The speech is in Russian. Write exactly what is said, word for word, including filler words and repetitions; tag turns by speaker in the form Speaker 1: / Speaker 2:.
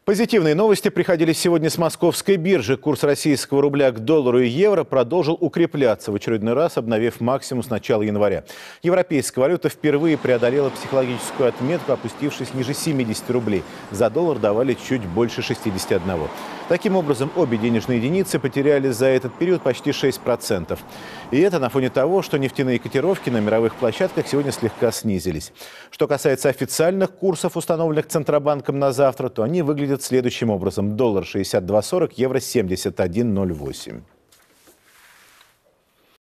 Speaker 1: Позитивные новости приходили сегодня с московской биржи. Курс российского рубля к доллару и евро продолжил укрепляться, в очередной раз обновив максимум с начала января. Европейская валюта впервые преодолела психологическую отметку, опустившись ниже семидесяти рублей. За доллар давали чуть больше шестидесяти одного. Таким образом, обе денежные единицы потеряли за этот период почти шесть процентов. И это на фоне того, что нефтяные котировки на мировых площадках сегодня слегка снизились. Что касается официальных курсов, установленных Центробанком на завтра, то они выглядят следующим образом. Доллар шестьдесят два сорок, евро семьдесят один ноль восемь.